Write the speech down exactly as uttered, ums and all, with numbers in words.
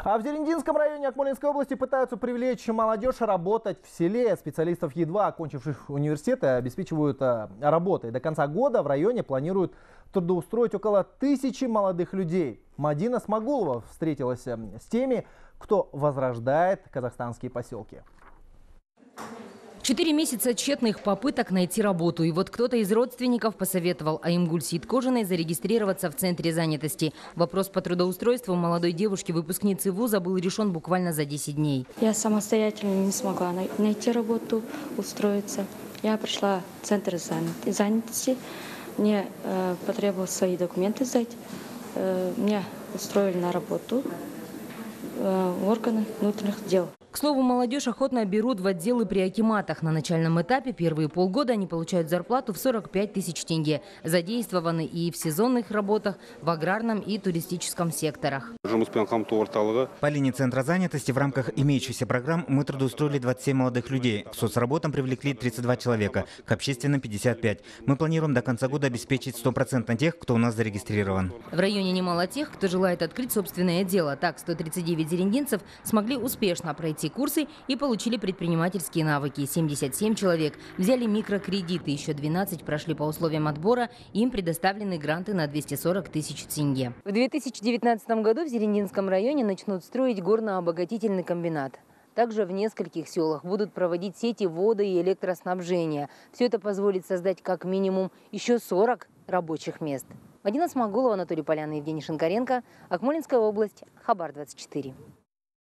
А в Зелендинском районе Акмолинской области пытаются привлечь молодежь работать в селе. Специалистов, едва окончивших университеты, обеспечивают работой. До конца года в районе планируют трудоустроить около тысячи молодых людей. Мадина Смагулова встретилась с теми, кто возрождает казахстанские поселки. Четыре месяца тщетных попыток найти работу. И вот кто-то из родственников посоветовал Аимгуль Сииткожиной зарегистрироваться в центре занятости. Вопрос по трудоустройству молодой девушки-выпускницы вуза был решен буквально за десять дней. Я самостоятельно не смогла найти работу, устроиться. Я пришла в центр занятости. Мне э, потребовалось свои документы сдать. Э, меня устроили на работу э, в органы внутренних дел. К слову, молодежь охотно берут в отделы при акиматах. На начальном этапе первые полгода они получают зарплату в сорок пять тысяч тенге. Задействованы и в сезонных работах, в аграрном и туристическом секторах. По линии центра занятости в рамках имеющихся программ мы трудоустроили двадцать семь молодых людей. К соцработам привлекли тридцать два человека, к общественным пятьдесят пять. Мы планируем до конца года обеспечить сто процентов тех, кто у нас зарегистрирован. В районе немало тех, кто желает открыть собственное дело. Так, сто тридцать девять зелендинцев смогли успешно пройти курсы и получили предпринимательские навыки. семьдесят семь человек взяли микрокредиты, еще двенадцать прошли по условиям отбора, им предоставлены гранты на двести сорок тысяч тенге. В две тысячи девятнадцатом году в Зелендинском районе начнут строить горно-обогатительный комбинат. Также в нескольких селах будут проводить сети воды и электроснабжения. Все это позволит создать как минимум еще сорок рабочих мест. Мадина Смагулова, Анатолий Полян, Евгений Шинкаренко, Акмолинская область, Хабар двадцать четыре.